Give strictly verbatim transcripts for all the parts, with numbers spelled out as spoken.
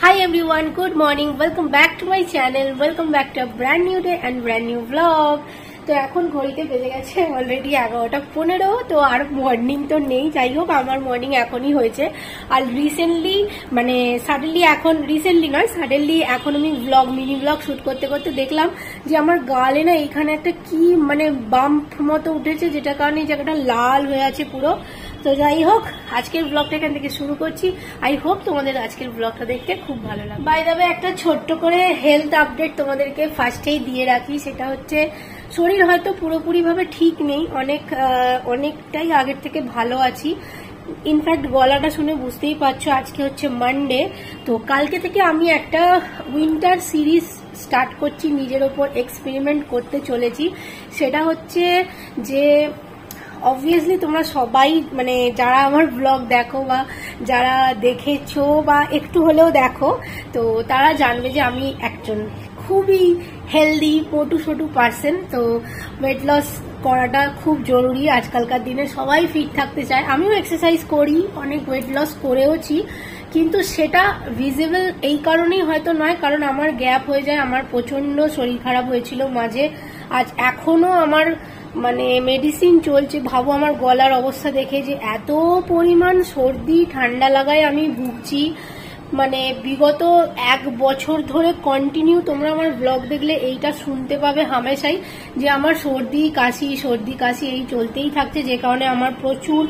Hi everyone, good morning. Welcome back to my channel. Welcome back to a brand new day and brand new vlog. তো এখন ঘড়িতে বেজে গেছে already এগারোটা পনেরো। তো আর মর্নিং তো নেই, যাই হোক আমার মর্নিং এখনই হয়েছে। আর রিসেন্টলি মানে সাডেনলি এখন রিসেন্টলি নয় সাডেনলি এখন আমি ব্লগ মিনি ব্লগ শুট করতে করতে দেখলাম যে আমার গালে না এখানে একটা কি মানে বাম্প মতো উঠেছে, যেটা কারণে এই জায়গাটা লাল হয়ে আছে পুরো। তো যাই হোক আজকের ব্লগটা এখান থেকে শুরু করছি। আই হোপ তোমাদের আজকের ব্লগটা দেখতে খুব ভালো লাগবে। বাই দ্য ওয়ে একটা ছোট্ট করে হেলথ আপডেট তোমাদেরকে ফার্স্টেই দিয়ে রাখি, সেটা হচ্ছে শরীর হয়তো পুরোপুরি ভাবে ঠিক নেই, অনেক অনেকটাই আগের থেকে ভালো আছি। ইনফ্যাক্ট গলাটা শুনে বুঝতেই পারছো আজকে হচ্ছে মানডে। তো কালকে থেকে আমি একটা উইন্টার সিরিজ স্টার্ট করছি, নিজের ওপর এক্সপেরিমেন্ট করতে চলেছি। সেটা হচ্ছে যে অবভিয়াসলি তোমরা সবাই মানে যারা আমার ব্লগ দেখো বা যারা দেখেছো বা একটু হলেও দেখো, তো তারা জানবে যে আমি একজন খুবই হেলদি মোটু সোটু পার্সন। তো ওয়েট লস করাটা খুব জরুরি আজকালকার দিনে, সবাই ফিট থাকতে চায়। আমিও এক্সারসাইজ করি, অনেক ওয়েট লস করেওছি, কিন্তু সেটা ভিজিবল এই কারণেই হয়তো নয়, কারণ আমার গ্যাপ হয়ে যায়। আমার প্রচন্ড শরীর খারাপ হয়েছিল মাঝে, আজ এখনো আমার মানে মেডিসিন চলছে। ভাবো আমার গলার অবস্থা দেখে যে এত পরিমাণ সর্দি ঠান্ডা লাগায় আমি ভুগছি। মানে বিগত এক বছর ধরে কন্টিনিউ তোমরা আমার ব্লগ দেখলে এইটা শুনতে পাবে হামেশাই যে আমার সর্দি কাশি সর্দি কাশি এই চলতেই থাকছে, যে কারণে আমার প্রচুর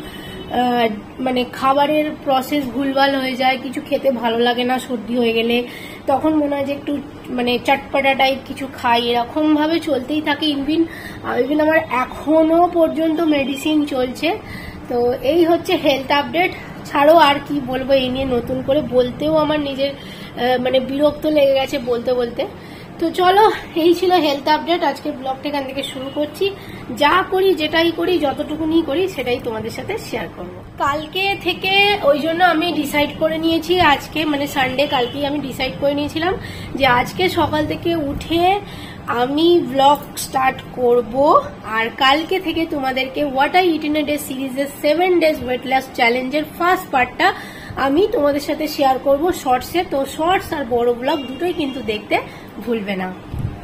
মানে খাবারের প্রসেস ভুলভাল হয়ে যায়, কিছু খেতে ভালো লাগে না সর্দি হয়ে গেলে। তখন মনে হয় যে একটু মানে চটপটা টাইপ কিছু খাই, এরকম ভাবে চলতেই থাকে। ইভিন ইভিন আমার এখনো পর্যন্ত মেডিসিন চলছে। তো এই হচ্ছে হেলথ আপডেট। ছাড়ো আর কি বলবো, এই নিয়ে নতুন করে বলতেও আমার নিজের মানে বিরক্ত লেগে গেছে বলতে বলতে। তো চলো, এই ছিল হেলথ আপডেট। আজকে ব্লগটা এখান থেকে শুরু করছি। যা করি যেটাই করি যতটুকুনি করি সেটাই তোমাদের সাথে শেয়ার করব। কালকে থেকে ওই জন্য আমি ডিসাইড করে নিয়েছি আজকে মানে সানডে, কালকেই আমি ডিসাইড করে নিয়েছিলাম যে আজকে সকাল থেকে উঠে আমি ব্লগ স্টার্ট করব। আর কালকে থেকে তোমাদেরকে what I eat in a day সিরিজের সেভেন ডেজ ওয়েট লস চ্যালেঞ্জের ফার্স্ট পার্টটা আমি তোমাদের সাথে শেয়ার করব শর্টসে। তো শর্টস আর বড় ব্লগ দুটোই কিন্তু দেখতে ভুলবে না।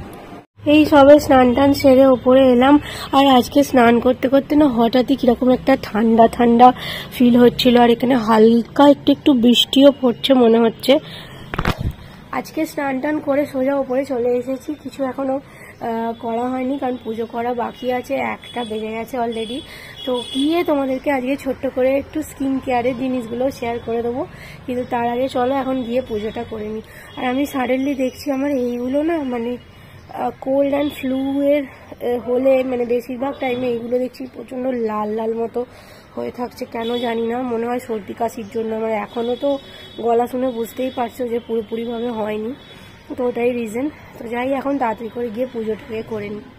এই সবে স্নান টান সেরে ওপরে এলাম, আর আজকে স্নান করতে করতে না হঠাৎই কিরকম একটা ঠান্ডা ঠান্ডা ফিল হচ্ছিল, আর এখানে হালকা একটু একটু বৃষ্টিও পড়ছে মনে হচ্ছে। আজকে স্নান টান করে সোজা ওপরে চলে এসেছি, কিছু এখনো করা হয়নি কারণ পুজো করা বাকি আছে, একটা বেজে গেছে অলরেডি। তো গিয়ে তোমাদেরকে আজকে ছোট্ট করে একটু স্কিন কেয়ারের জিনিসগুলো শেয়ার করে দেবো, কিন্তু তার আগে চলো এখন গিয়ে পুজোটা করে নিই। আর আমি সাডেনলি দেখছি আমার এইগুলো না মানে কোল্ড অ্যান্ড ফ্লু এর হলে মানে বেশিরভাগ টাইমে এইগুলো দেখছি প্রচন্ড লাল লাল মতো হয়ে থাকছে, কেন জানি না, মনে হয় সর্দি কাশির জন্য। আমার এখনো তো গলা শুনে বুঝতেই পারছো যে পুরোপুরিভাবে হয়নি, তো ওটাই রিজন। তো যাই এখন তাড়াতাড়ি করে গিয়ে পুজোটাকে করে নিই।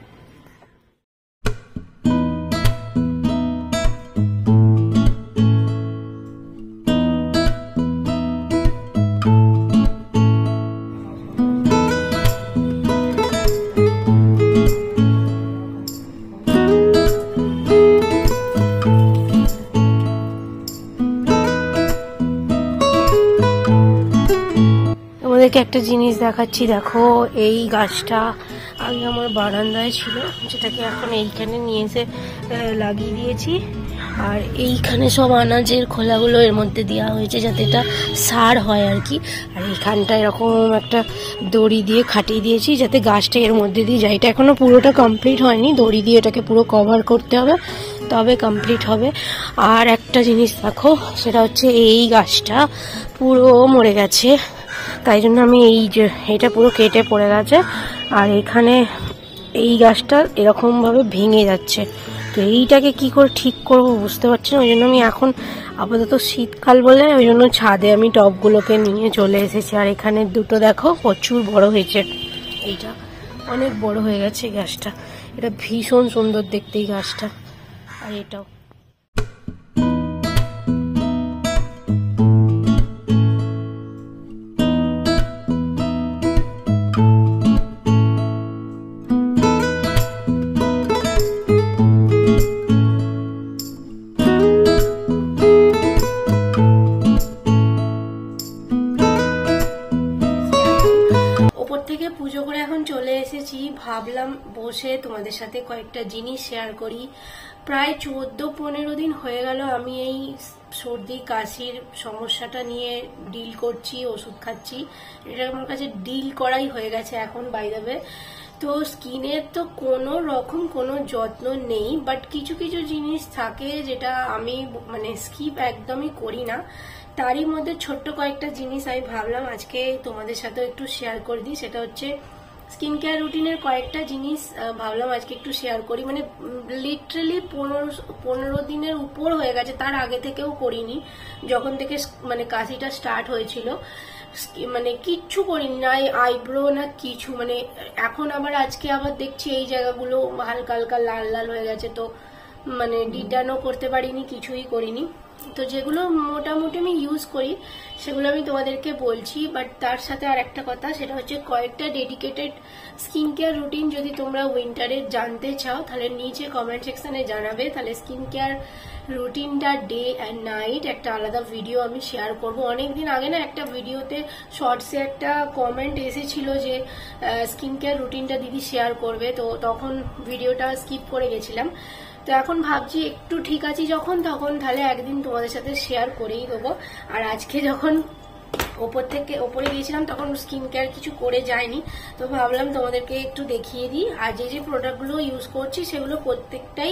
তোমাদেরকে একটা জিনিস দেখাচ্ছি, দেখো এই গাছটা আগে আমার বারান্দায় ছিল, যেটাকে এখন এইখানে নিয়ে এসে লাগিয়ে দিয়েছি। আর এইখানে সব আনাজের খোলাগুলো এর মধ্যে দেওয়া হয়েছে যাতে এটা সার হয় আর কি। আর এইখানটা এরকম একটা দড়ি দিয়ে খাটিয়ে দিয়েছি যাতে গাছটা এর মধ্যে দিয়ে যায়। এটা এখনো পুরোটা কমপ্লিট হয়নি, দড়ি দিয়ে এটাকে পুরো কভার করতে হবে তবে কমপ্লিট হবে। আর একটা জিনিস দেখো, সেটা হচ্ছে এই গাছটা পুরো মরে গেছে, তাই জন্য আমি এই যে এটা পুরো কেটে পড়ে গেছে। আর এখানে এই গাছটা এরকম ভাবে ভেঙে যাচ্ছে, তো এইটাকে কি করে ঠিক করবো বুঝতে পারছি না। ওই জন্য আমি এখন আপাতত শীতকাল বলে ওই জন্য ছাদে আমি টবগুলোকে নিয়ে চলে এসেছি। আর এখানে দুটো দেখো প্রচুর বড় হয়েছে, এইটা অনেক বড় হয়ে গেছে গাছটা, এটা ভীষণ সুন্দর দেখতে এই গাছটা। আর এটাও থেকে পুজো করে এখন চলে এসেছি, ভাবলাম বসে তোমাদের সাথে কয়েকটা জিনিস শেয়ার করি। প্রায় চোদ্দ পনেরো দিন হয়ে গেল আমি এই সর্দি কাশির সমস্যাটা নিয়ে ডিল করছি, ওষুধ খাচ্ছি। এটা আমার কাছে ডিল করাই হয়ে গেছে এখন বাই দ্য ওয়ে। তো স্কিনের তো কোনো রকম কোনো যত্ন নেই, বাট কিছু কিছু জিনিস থাকে যেটা আমি মানে স্কিপ একদমই করি না। তারই মধ্যে ছোট্ট কয়েকটা জিনিস আমি ভাবলাম আজকে তোমাদের সাথে একটু শেয়ার করে দিই। সেটা হচ্ছে স্কিন কেয়ার রুটিনের কয়েকটা জিনিস ভাবলাম আজকে একটু শেয়ার করি। মানে লিটারালি পনেরো পনেরো দিনের উপর হয়ে গেছে, তার আগে থেকেও করিনি, যখন থেকে মানে কাশিটা স্টার্ট হয়েছিল। মানে কিচ্ছু করিনি, না আইব্রো না কিছু। মানে এখন আবার আজকে আবার দেখছি এই জায়গাগুলো হালকা হালকা লাল লাল হয়ে গেছে, তো মানে ডিটানও করতে পারিনি, কিছুই করিনি। তো যেগুলো মোটামুটি আমি ইউজ করি সেগুলো আমি তোমাদেরকে বলছি। বাট তার সাথে আর একটা কথা, সেটা হচ্ছে কয়েকটা ডেডিকেটেড স্কিন কেয়ার রুটিন যদি তোমরা উইন্টারে জানতে চাও তাহলে নিচে কমেন্ট সেকশনে জানাবে। তাহলে স্কিন কেয়ার রুটিনটা ডে অ্যান্ড নাইট একটা আলাদা ভিডিও আমি শেয়ার করব। অনেকদিন আগে না একটা ভিডিওতে শর্টসে একটা কমেন্ট এসেছিল যে স্কিন কেয়ার রুটিনটা দিদি শেয়ার করবে, তো তখন ভিডিওটা স্কিপ করে গেছিলাম। তো এখন ভাবছি একটু ঠিক আছি যখন, তখন তাহলে একদিন তোমাদের সাথে শেয়ার করেই দেবো। আর আজকে যখন ওপর থেকে ওপরে গিয়েছিলাম তখন স্কিন কেয়ার কিছু করে যায়নি, তো ভাবলাম তোমাদেরকে একটু দেখিয়ে দিই। আর যে যে প্রোডাক্টগুলো ইউজ করছি সেগুলো প্রত্যেকটাই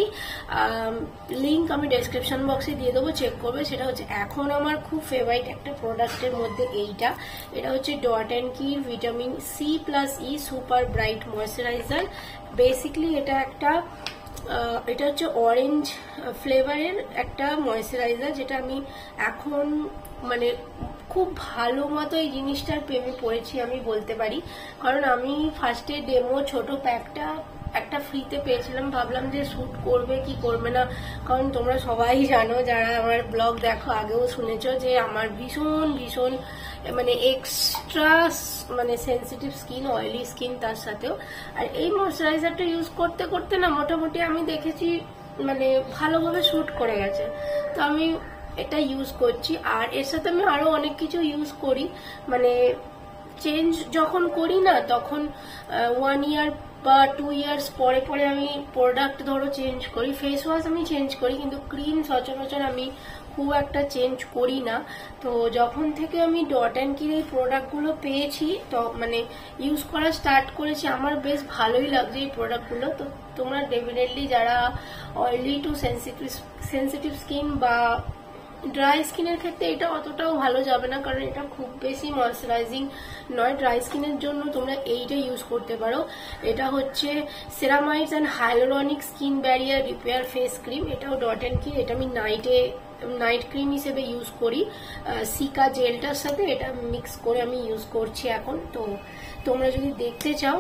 লিঙ্ক আমি ডেসক্রিপশন বক্সে দিয়ে দেবো, চেক করবে। সেটা হচ্ছে এখন আমার খুব ফেভারিট একটা প্রোডাক্টের মধ্যে এইটা। এটা হচ্ছে Dot and Key vitamin C plus E super bright moisturiser. Basically এটা একটা এটা হচ্ছে অরেঞ্জ ফ্লেভারের একটা ময়শ্চারাইজার, যেটা আমি এখন মানে খুব ভালো মতো এই জিনিসটার প্রেমে পড়েছি আমি বলতে পারি। কারণ আমি ফার্স্টে ডেমো ছোট প্যাকটা একটা ফ্রিতে পেয়েছিলাম, ভাবলাম যে স্যুট করবে কি করবে না। কারণ তোমরা সবাই জানো, যারা আমার ব্লগ দেখো আগেও শুনেছো যে আমার ভীষণ ভীষণ মানে এক্সট্রা মানে সেন্সিটিভ স্কিন, অয়েলি স্কিন তার সাথেও। আর এই ময়শ্চারাইজারটা ইউজ করতে করতে না মোটামুটি আমি দেখেছি মানে ভালোভাবে স্যুট করে গেছে, তো আমি এটা ইউজ করছি। আর এর সাথে আমি আরো অনেক কিছু ইউজ করি, মানে চেঞ্জ যখন করি না তখন ওয়ান ইয়ার বা টু ইয়ার্স পরে পরে আমি প্রোডাক্ট ধরো চেঞ্জ করি। ফেস ওয়াশ আমি চেঞ্জ করি, কিন্তু ক্রিম সচরাচর আমি খুব একটা চেঞ্জ করি না। তো যখন থেকে আমি ডট অ্যান্ড কির এই প্রোডাক্টগুলো পেয়েছি তো মানে ইউজ করা স্টার্ট করেছি, আমার বেশ ভালোই লাগছে এই প্রোডাক্টগুলো। তো তোমরা ডেফিনেটলি যারা oily to sensitive sensitive skin বা ড্রাই স্কিনের ক্ষেত্রে এটা অতটাও ভালো যাবে না, কারণ এটা খুব বেশি ময়শ্চারাইজিং নয়। ড্রাই স্কিনের জন্য তোমরা এইটা ইউজ করতে পারো। এটা হচ্ছে ceramides and hyaluronic skin barrier repair face cream. এটাও ডট অ্যান্ড কির, এটা আমি নাইটে নাইট ক্রিম হিসেবে ইউজ করি সিকা জেলটার সাথে, এটা মিক্স করে আমি ইউজ করছি এখন। তো তোমরা যদি দেখতে চাও,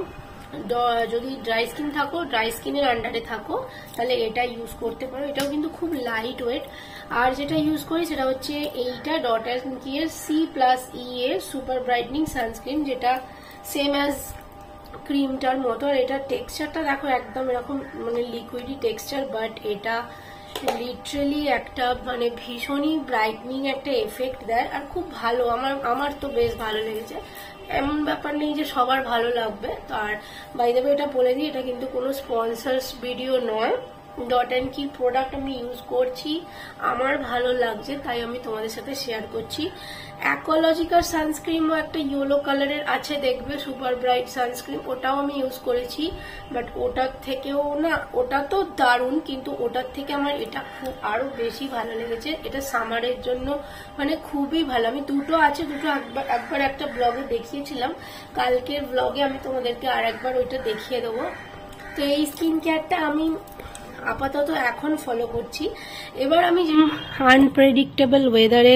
যদি ড্রাই স্কিন থাকো, ড্রাই স্কিনের আন্ডারে থাকো, তাহলে এটা ইউজ করতে পারো। এটাও কিন্তু খুব লাইট ওয়েট। আর যেটা ইউজ করি সেটা হচ্ছে এইটা Dot and Key C plus E এর সুপার ব্রাইটনিং সানস্ক্রিন, যেটা সেম অ্যাজ ক্রিমটার মতো। আর এটার টেক্সচারটা দেখো একদম এরকম মানে লিকুইডি টেক্সচার, বাট এটা লিটারালি একটা মানে ভীষণই ব্রাইটনিং একটা এফেক্ট দেয়, আর খুব ভালো। আমার আমার তো বেশ ভালো লেগেছে। এমন ব্যাপার নেই যে সবার ভালো লাগবে। তো আর বাই দ্য ওয়ে এটা বলে দিই, এটা কিন্তু কোনো স্পন্সরস ভিডিও নয়। ডট অ্যান্ড কির প্রোডাক্ট আমি ইউজ করছি, আমার ভালো লাগছে তাই আমি তোমাদের সাথে শেয়ার করছি। অ্যাকোলজিক্যাল সানস্ক্রিনও একটা ইয়েলো কালারের আছে দেখবে, সুপার ব্রাইট সানস্ক্রিন, ওটাও আমি ইউজ করেছি। বাট ওটার থেকেও না, ওটা তো দারুণ, কিন্তু ওটার থেকে আমার এটা খুব আরো বেশি ভালো লেগেছে। এটা সামারের জন্য মানে খুবই ভালো। আমি দুটো আছে, দুটো একবার একবার একটা ব্লগে দেখিয়েছিলাম, কালকের ব্লগে আমি তোমাদেরকে আর একবার ওইটা দেখিয়ে দেবো। তো এই স্কিন কেয়ারটা আমি আপাতত এখন ফলো করছি। এবার আমি আনপ্রেডিক্টেবল ওয়েদারে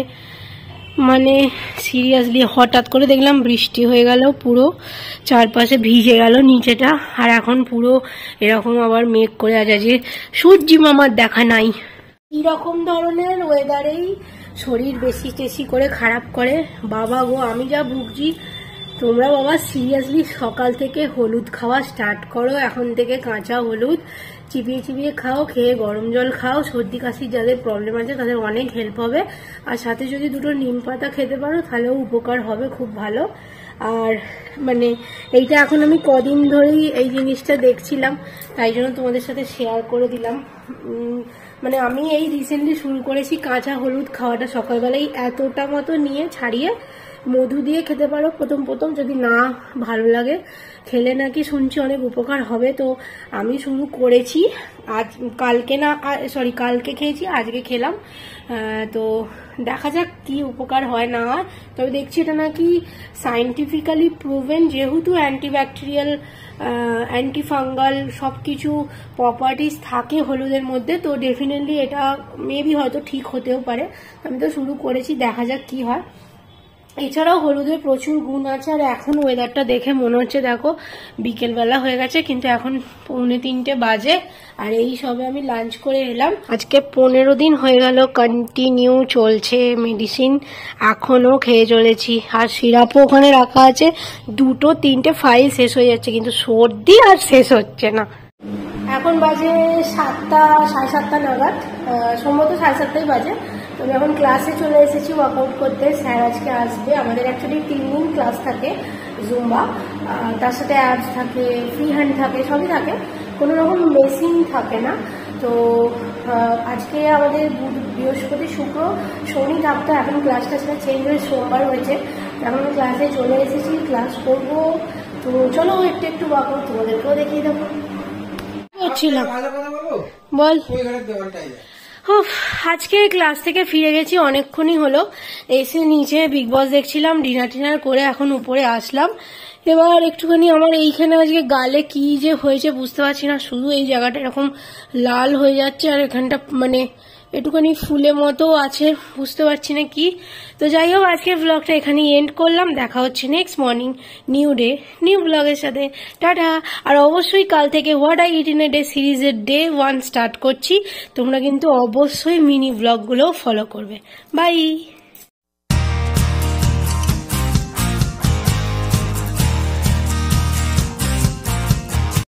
মানে সিরিয়াসলি হঠাৎ করে দেখলাম বৃষ্টি হয়ে গেল, পুরো চারপাশে ভিজে গেল নিচেটা, আর এখন পুরো এরকম আবার মেঘ করে আছে যে সূর্যি মামার দেখা নাই। এইরকম ধরনের ওয়েদারেই শরীর বেশি টেশি করে খারাপ করে। বাবা গো, আমি যা ভুগছি তোমরা বাবা সিরিয়াসলি সকাল থেকে হলুদ খাওয়া স্টার্ট করো, এখন থেকে কাঁচা হলুদ চিবিয়ে চিবিয়ে খাও, খেয়ে গরম জল খাও। সর্দি কাশি যাদের প্রবলেম আছে তাদের অনেক হেল্প হবে, আর সাথে যদি দুটো নিম পাতা খেতে পারো তাহলেও উপকার হবে, খুব ভালো। আর মানে এইটা এখন আমি কদিন ধরেই এই জিনিসটা দেখছিলাম, তাই জন্য তোমাদের সাথে শেয়ার করে দিলাম। মানে আমি এই রিসেন্টলি শুরু করেছি কাঁচা হলুদ খাওয়াটা, সকালবেলায় এতটা মতো নিয়ে ছাড়িয়ে মধু দিয়ে খেতে পারো প্রথম প্রথম, যদি না ভালো লাগে খেলে নাকি শুনছি অনেক উপকার হবে। তো আমি শুরু করেছি আজ, কালকে না সরি কালকে খেয়েছি, আজকে খেলাম। তো দেখা যাক কি উপকার হয় না হয়। তবে দেখছি এটা নাকি সায়েন্টিফিক্যালি প্রুভেন, যেহেতু অ্যান্টিব্যাকটেরিয়াল অ্যান্টিফাঙ্গাল সব কিছু প্রপার্টিস থাকে হলুদের মধ্যে, তো ডেফিনেটলি এটা মেবি হয়তো ঠিক হতেও পারে। আমি তো শুরু করেছি, দেখা যাক কি হয়। এছাড়াও হলুদের প্রচুর গুণ আছে। আর এখন ওয়েদারটা দেখে মনে হচ্ছে দেখো বিকেলবেলা হয়ে গেছে, কিন্তু এখন পৌনে তিনটে বাজে, আর এই সবে আমি লাঞ্চ করে এলাম। আজকে পনেরো দিন হয়ে গেল কন্টিনিউ চলছে মেডিসিন, এখনো খেয়ে চলেছি। আর সিরাপও ওখানে রাখা আছে, দুটো তিনটে ফাইল শেষ হয়ে যাচ্ছে, কিন্তু সর্দি আর শেষ হচ্ছে না। এখন বাজে সাতটা সাড়ে সাতটা নাগাদ, সম্ভবত সাড়ে সাতটাই বাজে। আমি এখন ক্লাসে চলে এসেছি ওয়ার্কআউট করতে। স্যার আজকে আসবে, আমাদের অ্যাকচুয়ালি তিন দিন ক্লাস থাকে জুম্বা, তার সাথে অ্যাবস থাকে, ফ্রি হ্যান্ড থাকে, সবই থাকে, কোনো রকম মেশিন থাকে না। তো আজকে আমাদের বৃহস্পতি শুক্র শনি থাকতো, এখন ক্লাসটা সেটা চেঞ্জ হয়ে সোমবার হয়েছে। এখন ক্লাসে চলে এসেছি, ক্লাস করবো। তো চলো একটু একটু ওয়ার্কআউট তোমাদেরকেও দেখিয়ে দেবো। করছিলাম বল। আজকে ক্লাস থেকে ফিরে গেছি, অনেকক্ষণই হলো। এসে নিচে বিগ বস দেখছিলাম, ডিনার টিনার করে এখন উপরে আসলাম। এবার একটুখানি আমার এইখানে আজকে গালে কি যে হয়েছে বুঝতে পারছি না, শুধু এই জায়গাটা এরকম লাল হয়ে যাচ্ছে, আর এখানটা মানে একটুখানি ফুলে মতো আছে, বুঝতে পারছি না কি। তো যাই হোক, আজকে ব্লগটা এখানেই এন্ড করলাম। দেখা হচ্ছে next morning new day new ব্লগের সাথে। টাটা। আর অবশ্যই কাল থেকে what I eat in a day সিরিজের ডে ওয়ান স্টার্ট করছি, তোমরা কিন্তু অবশ্যই মিনি ব্লগগুলোও ফলো করবে। বাই।